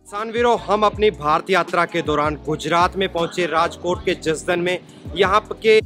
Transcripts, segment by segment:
किसान वीरों, हम अपनी भारत यात्रा के दौरान गुजरात में पहुंचे, राजकोट के जसदन में। यहाँ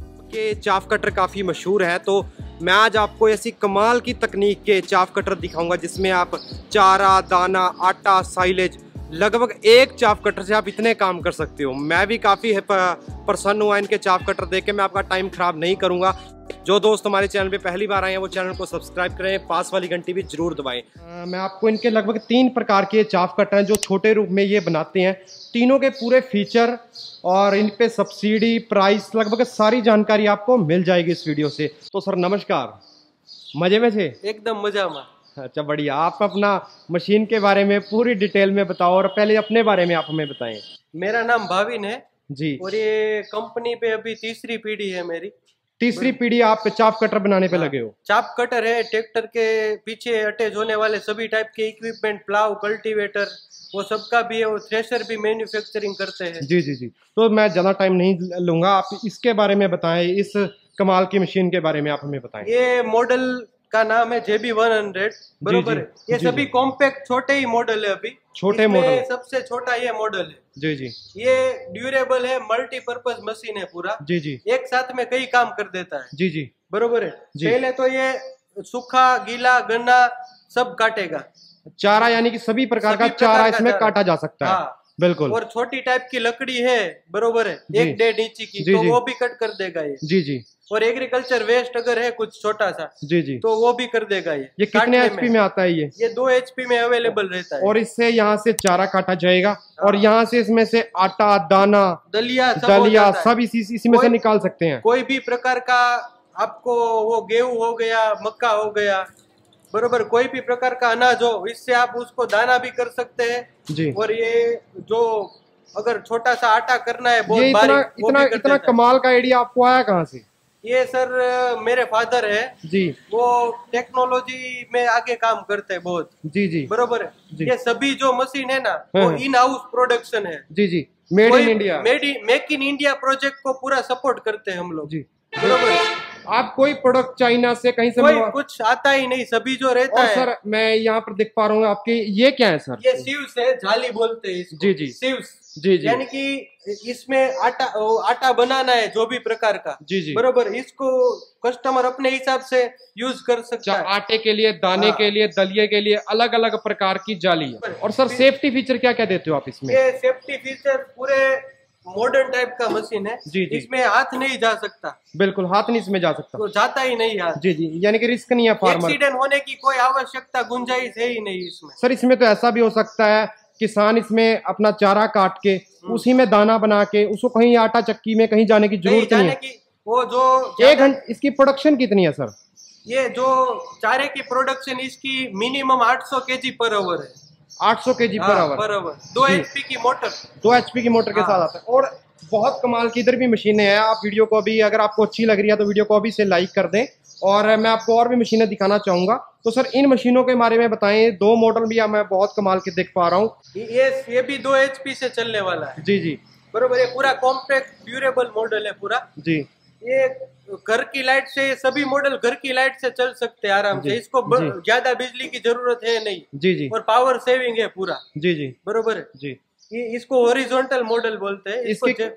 के चाफ कटर काफ़ी मशहूर है, तो मैं आज आपको ऐसी कमाल की तकनीक के चाफ कटर दिखाऊंगा जिसमें आप चारा, दाना, आटा, साइलेज, लगभग एक चाफ कटर से आप इतने काम कर सकते हो। मैं भी काफ़ी प्रसन्न हुआ इनके चाफ कटर देख के। मैं आपका टाइम खराब नहीं करूँगा। जो दोस्त हमारे चैनल पे पहली बार आए हैं वो चैनल को सब्सक्राइब करें, पास वाली घंटी भी जरूर दबाएं। मैं आपको इनके लगभग 3 प्रकार के चाफ कटर हैं जो छोटे रूप में ये बनाते हैं। तीनों के पूरे फीचर और इन पे सब्सिडी, प्राइस, लगभग सारी जानकारी आपको मिल जाएगी इस वीडियो से। तो सर नमस्कार, मजे में थे? एकदम मजा में। अच्छा, बढ़िया। आप अपना मशीन के बारे में पूरी डिटेल में बताओ और पहले अपने बारे में आप हमें बताएं। मेरा नाम भाविन है जी, और ये कंपनी पे अभी तीसरी पीढ़ी है मेरी। तीसरी पीढ़ी आप चाफ कटर बनाने पे लगे हो? चाप कटर है, ट्रैक्टर के पीछे अटैच होने वाले सभी टाइप के इक्विपमेंट, प्लाव, कल्टीवेटर, वो सबका भी है। वो थ्रेशर भी मैन्युफैक्चरिंग करते हैं। जी जी जी। तो मैं ज़्यादा टाइम नहीं लूंगा, आप इसके बारे में बताएं, इस कमाल की मशीन के बारे में आप हमें बताएं। ये मॉडल का नाम है JB100, बरोबर है। ये जी, सभी कॉम्पैक्ट छोटे ही मॉडल है अभी। छोटे मॉडल, सबसे छोटा ये मॉडल है। जी जी। ये ड्यूरेबल है, मल्टीपर्पज मशीन है पूरा। जी जी। एक साथ में कई काम कर देता है। जी जी, बरोबर है। जी। पहले तो ये सूखा, गीला, गन्ना सब काटेगा। चारा यानी कि सभी प्रकार का चारा इसमें काटा जा सकता है। हाँ, बिल्कुल। और छोटी टाइप की लकड़ी है, बरोबर है, 1-1.5 इंची की, जी, तो जी। वो भी कट कर देगा ये। जी जी। और एग्रीकल्चर वेस्ट अगर है कुछ छोटा सा, जी जी, तो वो भी कर देगा ये। ये कितने HP में आता है ये? ये 2 HP में अवेलेबल रहता है। और इससे यहाँ से चारा काटा जाएगा और यहाँ से इसमें से आटा, दाना, दलिया सब इसी में से निकाल सकते हैं। कोई भी प्रकार का आपको, वो गेहूं हो गया, मक्का हो गया, बरोबर, कोई भी प्रकार का अनाज हो, इससे आप उसको दाना भी कर सकते हैं जी। और ये जो अगर छोटा सा आटा करना है बहुत बारीक, इतना कमाल का आइडिया आपको आया कहाँ से? ये सर मेरे फादर है जी, वो टेक्नोलॉजी में आगे काम करते हैं बहुत। जी जी, बरोबर है जी। ये सभी जो मशीन है ना, वो इन हाउस प्रोडक्शन है। जी जी, made in India, make in India project को पूरा सपोर्ट करते हैं हम लोग जी, बरोबर है। आप कोई प्रोडक्ट चाइना से कहीं से कोई कुछ आता ही नहीं, सभी जो रहता है। सर मैं यहाँ पर देख पा रहा हूँ आपके, ये क्या है सर? ये सीव्स है, जाली बोलते हैं इसको। जी जी, सीव्स। जी जी, यानी कि इसमें आटा बनाना है जो भी प्रकार का। जी जी, बरोबर। इसको कस्टमर अपने हिसाब से यूज कर सकता है। आटे के लिए, दाने के लिए, दलिये के लिए अलग अलग प्रकार की जाली है। और सर सेफ्टी फीचर क्या क्या देते हो आप इसमें? ये सेफ्टी फीचर पूरे मॉडर्न टाइप का मशीन है। जी जी, इसमें हाथ नहीं जा सकता। बिल्कुल, हाथ नहीं इसमें जा सकता, तो जाता ही नहीं हाथ। जी जी, यानी कि रिस्क नहीं है फार्मर। एक्सीडेंट होने की कोई आवश्यकता, गुंजाइश है ही नहीं इसमें। सर इसमें तो ऐसा भी हो सकता है किसान इसमें अपना चारा काट के उसी में दाना बना के उसको कहीं आटा चक्की में कहीं जाने की जरूरत नहीं है। वो जो 1 घंटे, इसकी प्रोडक्शन कितनी है सर? ये जो चारे की प्रोडक्शन इसकी मिनिमम 800 kg पर आवर है। 800 kg पर आवर। 2 HP की मोटर, 2 HP की मोटर के साथ आता है। और बहुत कमाल की इधर भी मशीनें हैं। आप वीडियो को भी, अगर आपको अच्छी लग रही है तो वीडियो को अभी से लाइक कर दें। और मैं आपको और भी मशीनें दिखाना चाहूंगा। तो सर इन मशीनों के बारे में बताएं। 2 मॉडल भी मैं बहुत कमाल के देख पा रहा हूँ। ये भी 2 HP से चलने वाला है। जी जी, बरोबर। ये पूरा कॉम्पैक्ट ड्यूरेबल मॉडल है पूरा जी। ये घर की लाइट से, सभी मॉडल घर की लाइट से चल सकते हैं आराम से। इसको ज्यादा बिजली की जरूरत है नहीं। जी जी, और पावर सेविंग है पूरा। जी जी, बरोबर है जी। इसको हॉरिजॉन्टल मॉडल बोलते हैं।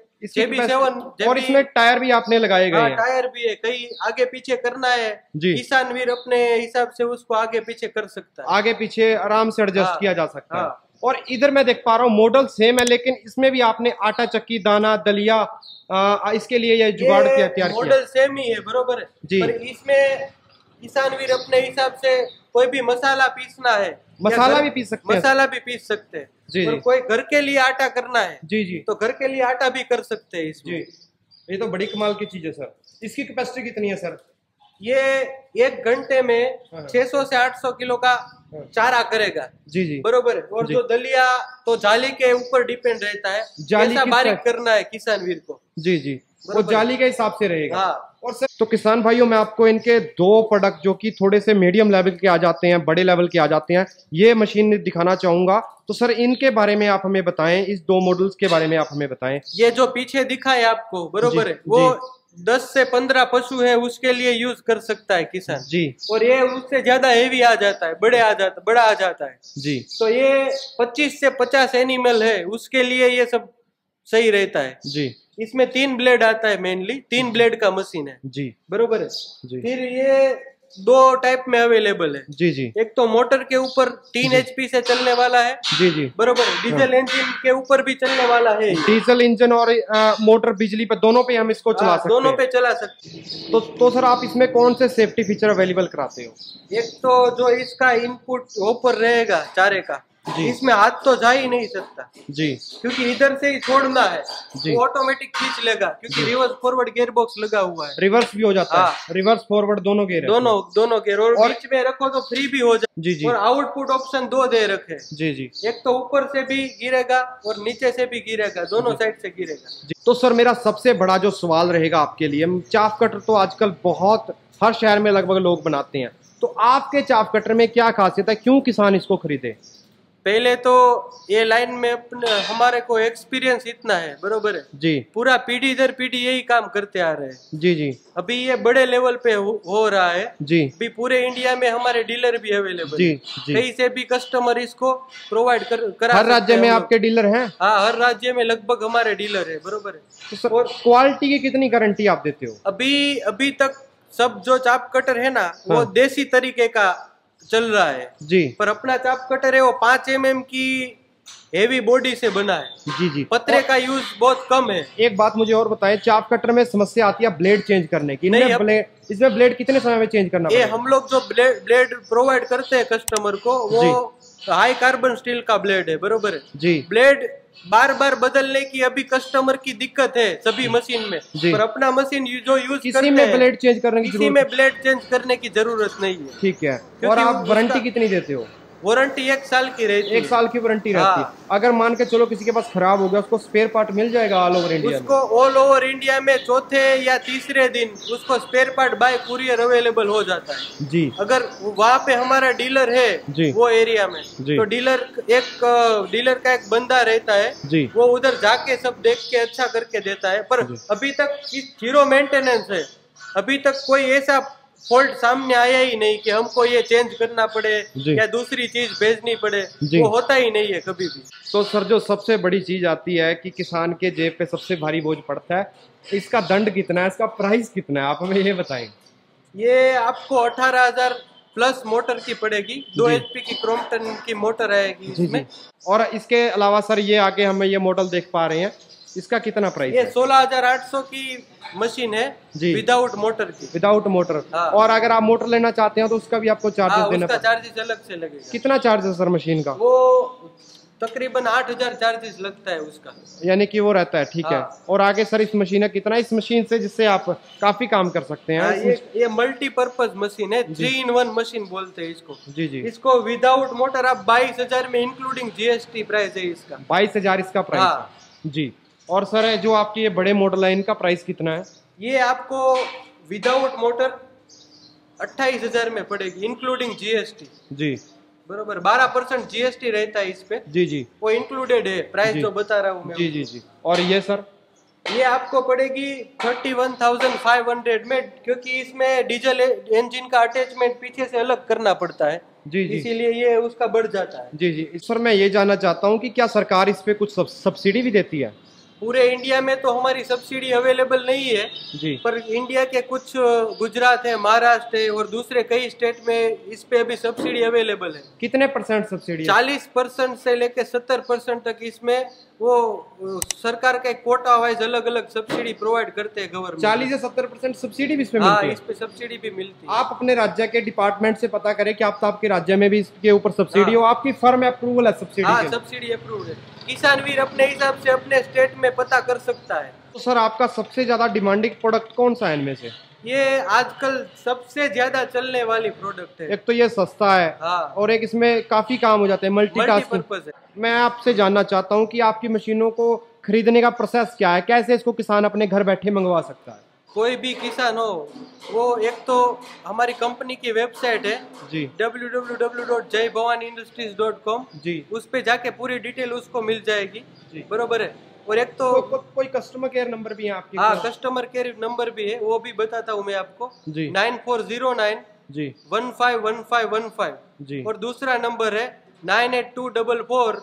JB7। और इसमें टायर भी आपने लगाए गए हैं? टायर भी है, कहीं आगे पीछे करना है किसान वीर अपने हिसाब से उसको आगे पीछे कर सकता है। आगे पीछे आराम से एडजस्ट किया जा सकता है। और इधर मैं देख पा रहा हूँ मॉडल सेम है, लेकिन इसमें भी आपने आटा चक्की, दाना, दलिया, इसके लिए ये जुगाड़ तैयार किया। मॉडल सेम ही है, बरोबर है जी। पर इसमें किसान वीर अपने हिसाब से कोई भी मसाला पीसना है, मसाला भी पीस सकते हैं। मसाला भी पीस सकते हैं जी। और कोई घर के लिए आटा करना है जी जी, तो घर के लिए आटा भी कर सकते हैं इसमें। ये तो बड़ी कमाल की चीज है सर। इसकी कैपेसिटी कितनी है सर? ये 1 घंटे में 600 से 800 किलो का चारा करेगा जी जी, बरोबर है। और जो दलिया तो जाली के ऊपर डिपेंड रहता है, कैसा बारीक करना है किसान वीर को। जी जी, वो जाली के हिसाब से रहेगा। हाँ। और सर तो किसान भाइयों, मैं आपको इनके 2 प्रोडक्ट जो कि थोड़े से मीडियम लेवल के आ जाते हैं, बड़े लेवल के आ जाते हैं, ये मशीन दिखाना चाहूंगा। तो सर इनके बारे में आप हमें बताएं, इस 2 मॉडल्स के बारे में आप हमें बताएं। ये जो पीछे दिखा है आपको, बरोबर है, वो 10 से 15 पशु है उसके लिए यूज कर सकता है किसान जी। और ये उससे ज्यादा हेवी आ जाता है, बड़ा आ जाता है जी। तो ये 25 से 50 एनिमल है उसके लिए ये सब सही रहता है जी। इसमें 3 ब्लेड आता है, मेनली 3 ब्लेड का मशीन है जी, बरोबर है जी। फिर ये 2 टाइप में अवेलेबल है जी जी। एक तो मोटर के ऊपर 3 HP से चलने वाला है जी जी, बरोबर है। डीजल इंजन के ऊपर भी चलने वाला है, डीजल इंजन और मोटर बिजली पे दोनों पे हम इसको चला सकते हैं, दोनों पे चला सकते हैं। तो सर आप इसमें कौन से सेफ्टी फीचर अवेलेबल कराते हो? एक तो जो इसका इनपुट ऊपर रहेगा चारे का, इसमें हाथ तो जा ही नहीं सकता जी, क्योंकि इधर से ही छोड़ना है जी, वो ऑटोमेटिक खींच लेगा क्योंकि रिवर्स फॉरवर्ड गियर बॉक्स लगा हुआ है, रिवर्स भी हो जाता है, रिवर्स फॉरवर्ड दोनों गियर, दोनों गियर, और बीच में रखो तो फ्री भी हो जाए जी जी। और आउटपुट ऑप्शन 2 दे रखे जी जी, एक तो ऊपर से भी गिरेगा और नीचे से भी गिरेगा, दोनों साइड से गिरेगा। तो सर मेरा सबसे बड़ा जो सवाल रहेगा आपके लिए, चाफ कटर तो आजकल बहुत हर शहर में लगभग लोग बनाते हैं, तो आपके चाफ कटर में क्या खासियत है, क्यों किसान इसको खरीदे? पहले तो ये लाइन में अपने हमारे को एक्सपीरियंस इतना है, बरोबर है जी, पूरा पीढ़ी दर पीढ़ी यही काम करते आ रहे हैं जी जी। अभी ये बड़े लेवल पे हो रहा है जी, अभी पूरे इंडिया में हमारे डीलर भी अवेलेबल जी जी, कहीं से भी कस्टमर इसको प्रोवाइड करा, हर राज्य में आपके डीलर हैं? हाँ, हर राज्य में लगभग हमारे डीलर है, बरोबर है। तो और क्वालिटी की कितनी गारंटी आप देते हो? अभी तक सब जो चाप कटर है ना वो देसी तरीके का चल रहा है जी, पर अपना चाप कटर है वो 5 mm की हेवी बॉडी से बना है जी जी, पतरे का यूज बहुत कम है। एक बात मुझे और बताएं, चाप कटर में समस्या आती है ब्लेड चेंज करने की, नहीं इसमें ब्लेड कितने समय में चेंज करना पड़ेगा? हम लोग जो ब्लेड प्रोवाइड करते हैं कस्टमर को वो हाई कार्बन स्टील का ब्लेड है, बरोबर है जी। ब्लेड बार बार बदलने की अभी कस्टमर की दिक्कत है सभी मशीन में, पर अपना मशीन जो यूज करते हैं ब्लेड चेंज करने की किसी में ब्लेड चेंज करने की जरूरत नहीं है। ठीक है, और आप वारंटी कितनी देते हो? वारंटी 1 साल की रहती है, 1 साल की वारंटी रहती है। अगर मान के चलो किसी के पास खराब हो गया, उसको स्पेयर पार्ट मिल जाएगा ऑल ओवर इंडिया? उसको ऑल ओवर इंडिया में चौथे या तीसरे दिन उसको spare part by courier available हो जाता है जी। अगर वहाँ पे हमारा डीलर है जी, वो एरिया में, तो डीलर का एक बंदा रहता है जी, वो उधर जाके सब देख के अच्छा करके देता है। पर अभी तक जीरो मेंटेनेंस है, अभी तक कोई ऐसा फॉल्ट सामने आया ही नहीं कि हमको ये चेंज करना पड़े या दूसरी चीज भेजनी पड़े, वो होता ही नहीं है कभी भी। तो सर जो सबसे बड़ी चीज आती है कि किसान के जेब पे सबसे भारी बोझ पड़ता है, इसका दंड कितना है, इसका प्राइस कितना है, आप हमें ये बताएं। ये आपको 18,000 प्लस मोटर की पड़ेगी, 2 HP की क्रॉम्पटन की मोटर आएगी इसमें। और इसके अलावा सर ये आगे हमें ये मॉडल देख पा रहे हैं, इसका कितना प्राइस है? ये 16,800 की मशीन है जी, विदाउट मोटर की, विदाउट मोटर। और अगर आप मोटर लेना चाहते हैं तो उसका भी आपको चार्जेस देना पड़ेगा, चार्जेस अलग से लगेगा। कितना चार्जेस सर मशीन का? वो तकरीबन 8,000 चार्जेस लगता है उसका, यानी कि वो रहता है। ठीक है, और आगे सर इस मशीन है कितना, इस मशीन से जिससे आप काफी काम कर सकते हैं? ये मल्टीपर्पज मशीन है, 3-in-1 मशीन बोलते हैं इसको जी जी। इसको विदाउट मोटर आप 22,000 में इंक्लूडिंग GST प्राइस है इसका, 22,000 इसका प्राइस है जी। और सर जो आपके ये बड़े मॉडल है इनका प्राइस कितना है? ये आपको विदाउट मोटर 28,000 में पड़ेगी इंक्लूडिंग GST जी, बरोबर। 12% GST रहता है इस पे जी जी, वो इंक्लूडेड है प्राइस जो बता रहा हूँ मैं जी जी जी। और ये सर ये आपको पड़ेगी 31,500 में, क्योंकि इसमें डीजल इंजन का अटैचमेंट पीछे से अलग करना पड़ता है जी जी, इसीलिए ये उसका बढ़ जाता है जी जी। सर मैं ये जानना चाहता हूँ कि क्या सरकार इस पे कुछ सब्सिडी भी देती है? पूरे इंडिया में तो हमारी सब्सिडी अवेलेबल नहीं है जी, पर इंडिया के कुछ गुजरात है, महाराष्ट्र है और दूसरे कई स्टेट में इस पे अभी सब्सिडी अवेलेबल है। कितने परसेंट सब्सिडी? 40% से लेके 70% तक इसमें वो सरकार का कोटा वाइज अलग अलग सब्सिडी प्रोवाइड करते हैं गवर्नमेंट। 40 से 70% सब्सिडी भी इसमें मिलती है? इस पे सब्सिडी भी मिलती है। आप अपने राज्य के डिपार्टमेंट से पता करें कि आपके राज्य में भी इसके ऊपर सब्सिडी हो, आपकी फर्म अप्रूवल है सब्सिडी? हाँ, सब्सिडी अप्रूव है। किसान वीर अपने हिसाब से अपने स्टेट में पता कर सकता है। तो सर आपका सबसे ज्यादा डिमांडिंग प्रोडक्ट कौन सा है इनमें से? ये आजकल सबसे ज्यादा चलने वाली प्रोडक्ट है। एक तो ये सस्ता है और एक इसमें काफी काम हो जाते हैं, मल्टीटास्किंग है। मैं आपसे जानना चाहता हूँ कि आपकी मशीनों को खरीदने का प्रोसेस क्या है, कैसे इसको किसान अपने घर बैठे मंगवा सकता है? कोई भी किसान हो वो एक तो हमारी कंपनी की वेबसाइट है जी, www.jaybhavanindustries.com जी, उस पे जाके पूरी डिटेल उसको मिल जाएगी जी, बरोबर है। और एक तो कोई कस्टमर केयर नंबर भी है आपके? हाँ, कस्टमर केयर नंबर भी है, वो भी बताता हूँ मैं आपको जी। 9409 जी 151515 जी। और दूसरा नंबर है 9824464556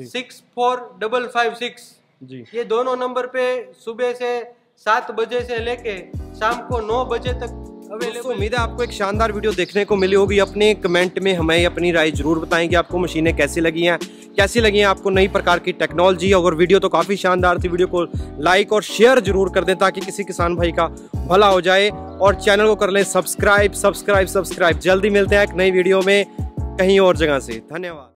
जी। ये दोनों नंबर पे सुबह से 7 बजे से लेके शाम को 9 बजे तक अवेलेबल। उम्मीद है आपको एक शानदार वीडियो देखने को मिली होगी। अपने कमेंट में हमें अपनी राय जरूर बताएं कि आपको मशीनें कैसी लगी हैं आपको नई प्रकार की टेक्नोलॉजी। अगर वीडियो तो काफ़ी शानदार थी, वीडियो को लाइक और शेयर जरूर कर दें ताकि किसी किसान भाई का भला हो जाए, और चैनल को कर लें सब्सक्राइब। जल्दी मिलते हैं एक नई वीडियो में कहीं और जगह से। धन्यवाद।